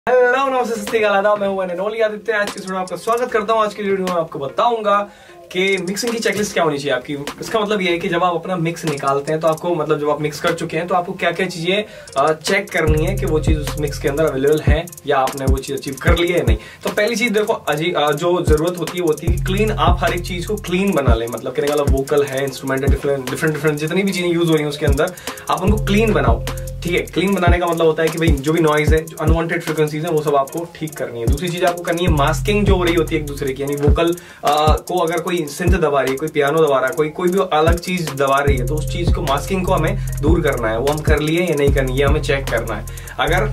Hello नमस्ते सत श्री अकाल, मैं हूं अनमोल आदित्य। आज की वीडियो में आपका स्वागत करता हूं। आज की वीडियो में आपको बताऊंगा कि मिक्सिंग की चेकलिस्ट क्या होनी चाहिए आपकी। इसका मतलब ये है कि जब आप अपना मिक्स निकालते हैं तो आपको मतलब जब आप मिक्स कर चुके हैं तो आपको क्या क्या चीजें चेक करनी है कि वो चीज उस मिक्स के अंदर अवेलेबल है या आपने वो चीज अचीव कर ली है या नहीं। तो पहली चीज देखो जो जरूरत होती है वो होती है कि क्लीन, आप हर एक चीज को क्लीन बना लें। मतलब कहने वाला वोकल है, इंस्ट्रूमेंट है, डिफरेंट जितनी भी चीजें यूज हो रही है उसके अंदर आप उनको क्लीन बनाओ। ठीक है, क्लीन बनाने का मतलब होता है कि भाई जो भी नॉइज है, जो अनवांटेड फ्रीक्वेंसीज है, वो सब आपको ठीक करनी है। दूसरी चीज आपको करनी है मास्किंग जो हो रही होती है एक दूसरे की, यानी वोकल को अगर कोई सिंथ दबा रही है, कोई पियानो दबा रहा है, कोई भी अलग चीज दबा रही है तो उस चीज को, मास्किंग को हमें दूर करना है। वो हम कर लिए या नहीं करनी है हमें चेक करना है। अगर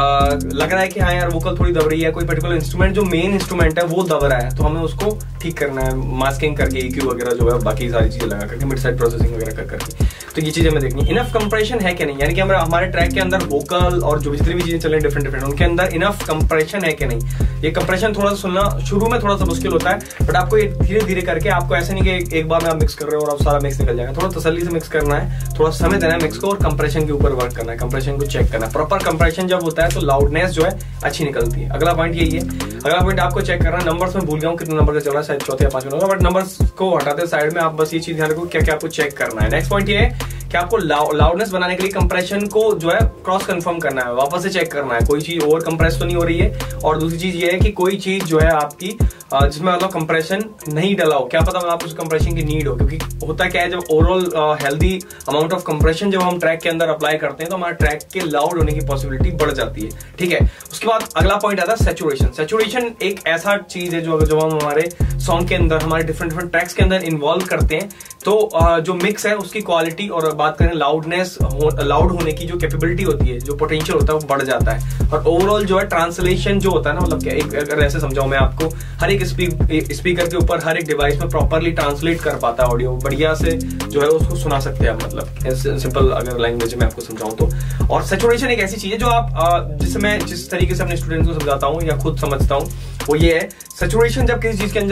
लग रहा है कि हाँ यार वोकल थोड़ी दब रही है, कोई पर्टिकुलर इंस्ट्रूमेंट जो मेन इंस्ट्रूमेंट है वो दब रहा है, तो हमें उसको ठीक करना है मास्किंग करके, EQ वगैरह जो है बाकी सारी चीजें लगा करके, मिड साइड प्रोसेसिंग वगैरह कर करके। तो ये चीजें हमें देखनी है। इनफ कंप्रेशन है कि नहीं, यानी कि हमारे ट्रैक के अंदर वोकल और जो जितनी भी चीजें चल रही है डिफरेंट उनके अंदर इनफ कंप्रेशन है कि नहीं। ये कंप्रेशन थोड़ा सा सुनना शुरू में थोड़ा सा मुश्किल होता है, बट आपको ये धीरे धीरे करके, आपको ऐसे नहीं कि एक बार में आप मिक्स कर रहे हो और आप सारा मिक्स निकल जाएगा। थोड़ा तसल्ली से मिक्स करना है, थोड़ा समय देना है मिक्स को और कंप्रेशन के ऊपर वर्क करना है, कंप्रेशन को चेक करना है। प्रॉपर कंप्रेशन जब होता है तो लाउडनेस जो है अच्छी निकलती है। अगला पॉइंट यही है। अगला पॉइंट आपको चेक करना है, नंबर्स में भूल गया हूँ कितने नंबर का चल रहा है, शायद चौथे या पांचवें नंबर, बट नंबर्स को हटाते साइड में आप बस ये चीज ध्यान रखो क्या क्या आपको चेक करना है। नेक्स्ट पॉइंट ये है कि आपको लाउडनेस बनाने के लिए कंप्रेशन को जो है क्रॉस कंफर्म करना है, वापस से चेक करना है कोई चीज ओवर कंप्रेस तो नहीं हो रही है। और दूसरी चीज ये है कि कोई चीज जो है आपकी जिसमें मतलब कंप्रेशन नहीं डला हो, क्या पता आप उस कंप्रेशन की नीड हो, क्योंकि होता क्या है जब overall healthy amount of compression जब हम ट्रैक के अंदर अप्लाई करते हैं तो हमारे ट्रैक के लाउड होने की पॉसिबिलिटी बढ़ जाती है। ठीक है, उसके बाद अगला पॉइंट आता है सैचुरेशन। सैचुरेशन एक ऐसा चीज है जो हम हमारे सॉन्ग के अंदर, हमारे डिफरेंट ट्रैक्स के अंदर इन्वॉल्व करते हैं तो जो मिक्स है उसकी क्वालिटी, और बात करें लाउडनेस, लाउड होने की जो कैपेबिलिटी होती है, जो पोटेंशियल होता है वो बढ़ जाता है। और ओवरऑल जो है ट्रांसलेशन जो होता है ना, मतलब क्या, एक अगर ऐसे समझाऊं मैं आपको, हर एक स्पीकर के ऊपर हर एक डिवाइस में प्रॉपरली ट्रांसलेट कर पाता है ऑडियो, बढ़िया से जो है उसको सुना सकते हैं आप, मतलब सिंपल अगर लैंग्वेज में आपको समझाऊं तो। और सैचुरेशन एक ऐसी चीज है जो आप जिस तरीके से अपने स्टूडेंट्स को समझाता हूँ या खुद समझता हूँ वो ये है, सैचुरेशन जब किसी चीज के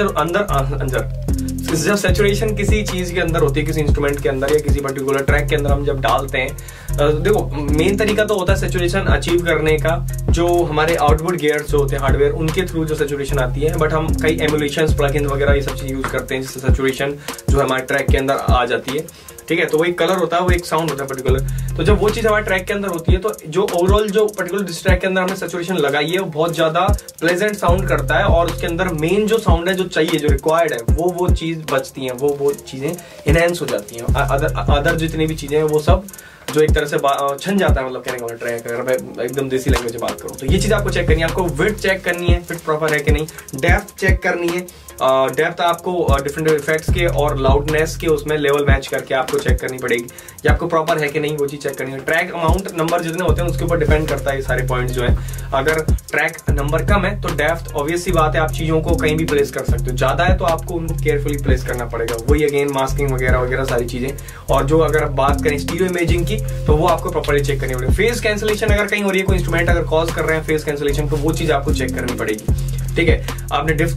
जब सैचुरेशन किसी चीज के अंदर होती है, किसी इंस्ट्रूमेंट के अंदर या किसी पर्टिकुलर ट्रैक के अंदर हम जब डालते हैं, देखो मेन तरीका तो होता है सैचुरेशन अचीव करने का, जो हमारे आउटपुट गियर्स जो होते हैं हार्डवेयर उनके थ्रू जो सैचुरेशन आती है। बट हम कई एमुलेशंस, प्लगइन वगैरह ये सब चीज यूज करते हैं जिससे सैचुरेशन जो है हमारे ट्रैक के अंदर आ जाती है। ठीक है, तो वो एक कलर होता है, वो एक साउंड होता है पर्टिकुलर। तो जब वो चीज हमारे ट्रैक के अंदर होती है तो जो ओवरऑल जो पर्टिकुलर जिस ट्रैक के अंदर हमने सैचुरेशन लगाई है वो बहुत ज्यादा प्लेजेंट साउंड करता है, और उसके अंदर मेन जो साउंड है, जो चाहिए, जो रिक्वायर्ड है, वो चीज बचती है, वो चीजें इनहेंस हो जाती हैं। अदर जितनी भी चीजें हैं वो सब जो एक तरह से छन जाता है, मतलब कहने का ट्रैक, अगर मैं एकदम देसी लैंग्वेज में बात करूं तो ये चीज आपको चेक करनी है। आपको विड्थ चेक करनी है, फिट प्रॉपर है कि नहीं, डेप्थ चेक करनी है, डेप्थ आपको डिफरेंट इफेक्ट्स के और लाउडनेस के उसमें लेवल मैच करके आपको चेक करनी पड़ेगी, ये आपको प्रॉपर है कि नहीं वो चीज चेक करनी है। ट्रैक अमाउंट नंबर जितने होते हैं उसके ऊपर डिपेंड करता है ये सारे पॉइंट्स जो है। अगर ट्रैक नंबर कम है तो डेप्थ ऑब्वियस सी बात है, आप चीजों को कहीं भी प्लेस कर सकते हो, ज्यादा है तो आपको उनको केयरफुली प्लेस करना पड़ेगा, वही अगेन मास्किंग वगैरह सारी चीजें। और जो अगर बात करें स्टीरियो इमेजिंग की तो वो आपको प्रॉपर्ली चेक करनी पड़ेगी। फेज कैंसिलेशन अगर कहीं हो रही है, कोई इंस्ट्रूमेंट अगर कॉज कर रहे हैं फेज कैंसिलेशन, तो वो चीज आपको चेक करनी पड़ेगी। ठीक है, आपने डेप्थ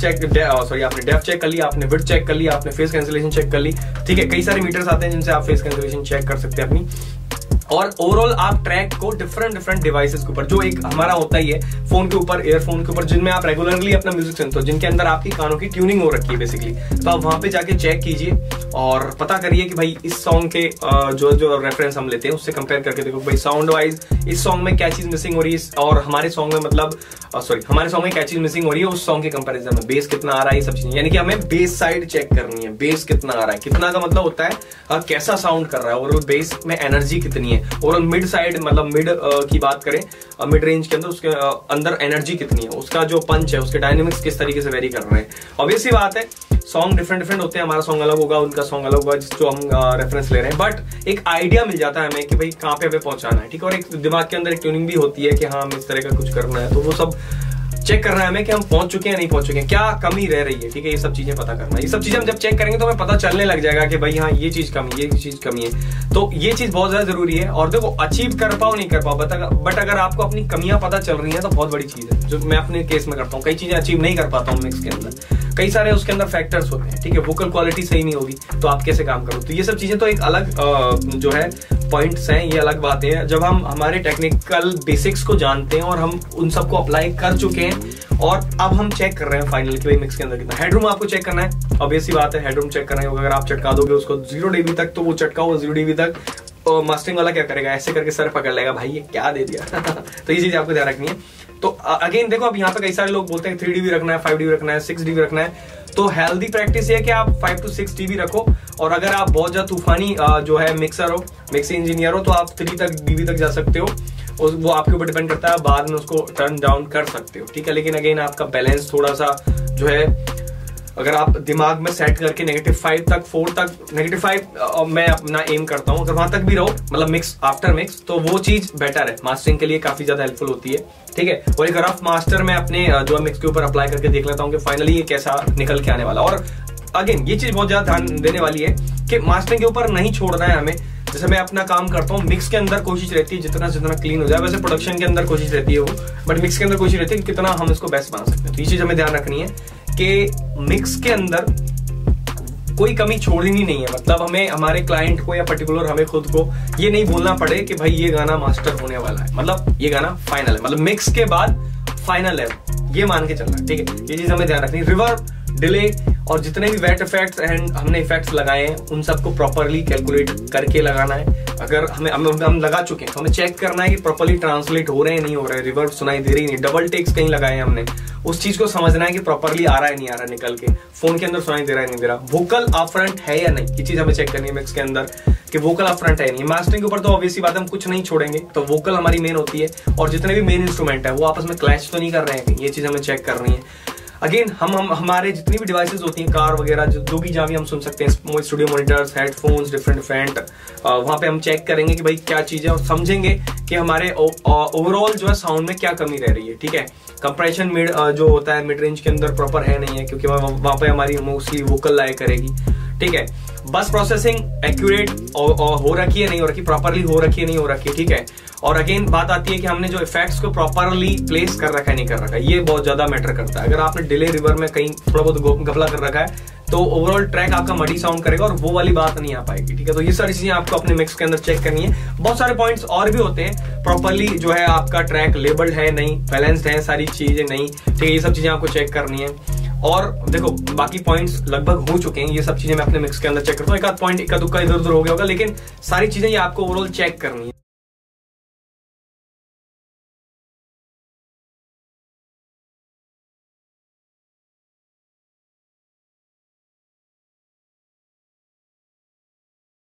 चेक कर लिया, आपने विड्थ चेक कर लिया, आपने फेस कैंसिलेशन चेक कर ली। ठीक है, कई सारे मीटर्स आते हैं जिनसे आप फेस कैंसिलेशन चेक कर सकते हैं अपनी। और ओवरऑल आप ट्रैक को डिफरेंट डिवाइसेस के ऊपर, जो एक हमारा होता ही है फोन के ऊपर, ईयरफोन के ऊपर, जिनमें आप रेगुलरली अपना म्यूजिक सुनते हो, जिनके अंदर आपकी कानों की ट्यूनिंग हो रखी है बेसिकली, तो आप वहां पे जाके चेक कीजिए और पता करिए कि भाई इस सॉन्ग के जो रेफरेंस हम लेते हैं उससे कंपेयर करके देखो भाई साउंड वाइज इस सॉन्ग में क्या चीज मिसिंग हो रही है, और हमारे सॉन्ग में मतलब हमारे सॉन्ग में क्या चीज मिसिंग हो रही है उस सॉन्ग के कंपैरिजन में, बेस कितना आ रहा है, ये सब चीजें, यानी कि हमें बेस साइड चेक करनी है। बेस कितना आ रहा है, कितना का मतलब होता है कैसा साउंड कर रहा है, ओवरऑल बेस में एनर्जी कितनी है, ओवरऑल मिड साइड मतलब मिड की बात करें, मिड रेंज के अंदर उसके अंदर एनर्जी कितनी है, उसका जो पंच है, उसके डायनेमिक्स किस तरीके से वेरी कर रहे हैं। ऑब्वियसली बात है सॉन्ग डिफरेंट होते हैं, हमारा सॉन्ग अलग होगा, उनका सॉन्ग अलग होगा जो हम रेफरेंस ले रहे हैं, बट एक आइडिया मिल जाता है हमें कि भाई कहाँ पे हमें पहुंचाना है। ठीक है, और एक दिमाग के अंदर एक ट्यूनिंग भी होती है कि हाँ हमें इस तरह का कुछ करना है, तो वो सब चेक करना है हमें कि हम पहुंच चुके हैं नहीं पहुंच चुके हैं, क्या कमी रह रही है। ठीक है, ये सब चीजें पता करना है। ये सब चीजें हम जब चेक करेंगे तो हमें पता चलने लग जाएगा कि भाई हाँ ये चीज कमी, ये चीज कमी है, तो ये चीज बहुत ज्यादा जरूरी है। और देखो अचीव कर पाओ नहीं कर पाओ, बट अगर आपको अपनी कमियां पता चल रही है तो बहुत बड़ी चीज है, जो मैं अपने केस में करता हूँ। कई चीजें अचीव नहीं कर पाता हूँ मिक्स के अंदर, कई सारे उसके अंदर फैक्टर्स होते हैं। ठीक है, वोकल क्वालिटी सही नहीं होगी तो आप कैसे काम करो, तो ये सब चीजें तो एक अलग जो है पॉइंट्स हैं, ये अलग बातें हैं। जब हम हमारे टेक्निकल बेसिक्स को जानते हैं और हम उन सबको अप्लाई कर चुके हैं और अब हम चेक कर रहे हैं फाइनल कि भाई मिक्स के अंदर कितना हेडरूम आपको चेक करना है। ऑब्वियस सी बात है, हेडरूम चेक करना है। अगर आप चटका दोगे उसको 0 dB तक, तो वो चटका हुआ 0 dB तक, तो मास्टरिंग वाला क्या करेगा, ऐसे करके सर पकड़ लेगा, भाई ये क्या दे दिया। तो ये चीज आपको ध्यान रखनी है। तो अगेन देखो, अब यहाँ पे कई सारे लोग बोलते हैं 3 dB रखना है, 5 dB रखना है, 6 dB रखना है। तो हेल्दी प्रैक्टिस है कि आप 5 to 6 dB रखो, और अगर आप बहुत ज्यादा तूफानी जो है मिक्सर हो, मिक्सिंग इंजीनियर हो, तो आप 3 dB तक जा सकते हो। वो आपके ऊपर डिपेंड करता है, बाद में उसको टर्न डाउन कर सकते हो, ठीक है। लेकिन अगेन आपका बैलेंस थोड़ा सा जो है, अगर आप दिमाग में सेट करके -5 तक, 4 तक, -5 मैं अपना एम करता हूं, अगर वहां तक भी रहो, मतलब मिक्स आफ्टर मिक्स, तो वो चीज बेटर है, मास्टरिंग के लिए काफी ज्यादा हेल्पफुल होती है, ठीक है। और एक रफ मास्टर मैं अपने जो मिक्स के ऊपर अप्लाई करके देख लेता हूं कि फाइनली ये कैसा निकल के आने वाला। और अगेन ये चीज बहुत ज्यादा ध्यान देने वाली है कि मास्टरिंग के ऊपर नहीं छोड़ना है हमें। जैसे मैं अपना काम करता हूँ, मिक्स के अंदर कोशिश रहती है जितना क्लीन हो जाए, वैसे प्रोडक्शन के अंदर कोशिश रहती है वो, बट मिक्स के अंदर कोशिश रहती है कि कितना हम इसको बेस्ट बना सकते हैं। तो ये चीज हमें ध्यान रखनी है कि मिक्स के अंदर कोई कमी छोड़नी नहीं है। मतलब हमें हमारे क्लाइंट को या पर्टिकुलर हमें खुद को ये नहीं बोलना पड़े कि भाई ये गाना मास्टर होने वाला है, मतलब ये गाना फाइनल है, मतलब मिक्स के बाद फाइनल है, ये मान के चलना है, ठीक है। ये चीज हमें ध्यान रखनी है। रिवर्ब, डिले और जितने भी वेट इफेक्ट्स एंड हमने इफेक्ट्स लगाए हैं, उन सबको प्रॉपरली कैलकुलेट करके लगाना है। अगर हम लगा चुके हैं तो हमें चेक करना है कि प्रॉपरली ट्रांसलेट हो रहे हैं, नहीं हो रहे, रिवर्ब सुनाई दे रही नहीं, डबल टेक्स कहीं लगाए हैं हमने, उस चीज को समझना है कि प्रॉपरली आ रहा है नहीं आ रहा, निकल के फोन के अंदर सुनाई दे रहा है नहीं दे रहा, वोकल अप फ्रंट है या नहीं, ये चीज हमें चेक करनी है मिक्स के अंदर कि वोकल अप फ्रंट है नहीं। मास्टरिंग के ऊपर तो ऑब्वियसली बात हम कुछ नहीं छोड़ेंगे, तो वोकल हमारी मेन होती है, और जितने भी मेन इंस्ट्रूमेंट है वो आपस में क्लैश तो नहीं कर रहे हैं, ये चीज हमें चेक करनी है। अगेन हम हमारे जितनी भी डिवाइसेस होती हैं, कार वगैरह, जो भी जहाँ भी हम सुन सकते हैं, स्टूडियो मॉनिटर्स, हेडफोन्स, डिफरेंट वहाँ पे हम चेक करेंगे कि भाई क्या चीज है, और समझेंगे कि हमारे ओवरऑल जो है साउंड में क्या कमी रह रही है, ठीक है। कंप्रेशन मिड जो होता है मिड रेंज के अंदर प्रॉपर है नहीं है, क्योंकि वहाँ पे हमारी मोस्टली वोकल लाया करेगी, ठीक है। बस प्रोसेसिंग एक्यूरेट हो रखी है नहीं हो रखी, प्रॉपरली हो रखी है नहीं हो रखी, ठीक है। और अगेन बात आती है कि हमने जो इफेक्ट्स को प्रॉपरली प्लेस कर रखा है नहीं कर रखा है, ये बहुत ज्यादा मैटर करता है। अगर आपने डिले रिवर्ब में कहीं थोड़ा बहुत गफला कर रखा है, तो ओवरऑल ट्रैक आपका मडी साउंड करेगा और वो वाली बात नहीं आ पाएगी, ठीक है। तो ये सारी चीजें आपको अपने मिक्स के अंदर चेक करनी है। बहुत सारे पॉइंट्स और भी होते हैं, प्रॉपरली जो है आपका ट्रैक लेबल्ड है नहीं, बैलेंस्ड है सारी चीजें नहीं, ठीक है, ये सब चीजें आपको चेक करनी है। और देखो बाकी पॉइंट्स लगभग हो चुके हैं, ये सब चीजें मैं अपने मिक्स के अंदर चेक करता हूँ। एक आध पॉइंट इक्का दुक्का इधर उधर हो गया होगा, लेकिन सारी चीजें ये आपको ओवरऑल चेक करनी है।